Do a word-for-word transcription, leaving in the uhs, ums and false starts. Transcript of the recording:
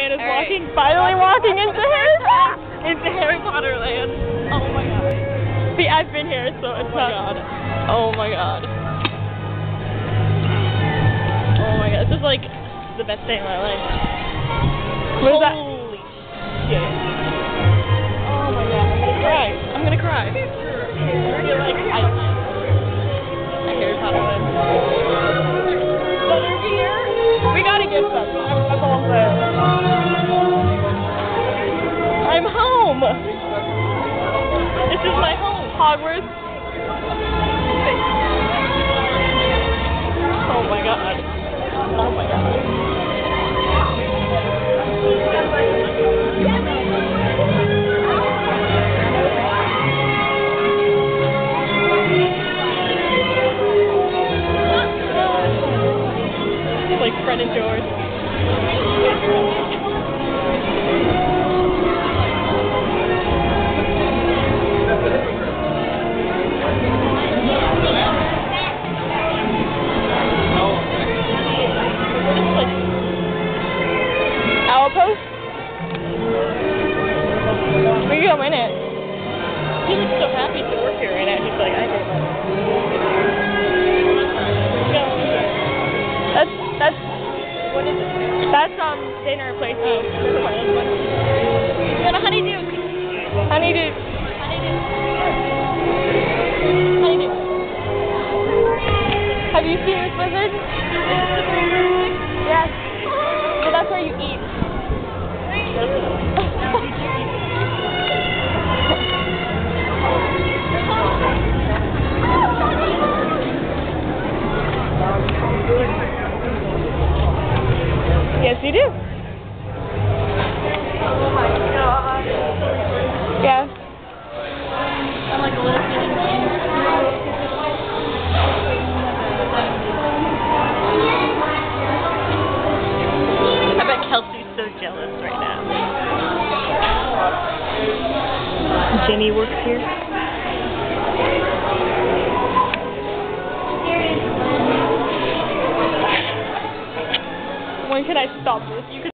man is All walking, right. finally walking into Harry Potter. Into Harry Potter land. Oh my god. See, I've been here, so it's Oh my not. god. Oh my god. Oh my god. This is like the best day of my life. What is that? Holy shit. Oh my god. I'm gonna cry. I'm gonna cry. I feel like I a Harry Potter land. Butter here. We gotta get some. That's all I'm saying. I'm home. This is my home. Hogwarts. Oh my god. Oh my god. Like Fred and George. Outpost? We can go in it. He looks so happy to work here right now. He's like, I get it. That's, that's, what is it? That's, um, dinner place. Oh, never mind. We got a honeydew. Honeydew. Honeydew. Honeydew. Have you seen this wizard? Yes. Well, that's where you eat. Yes, you do. Oh my god. Yeah. I'm like a little kid. I bet Kelsey's so jealous right now. Jenny works here. When can I stop this? You can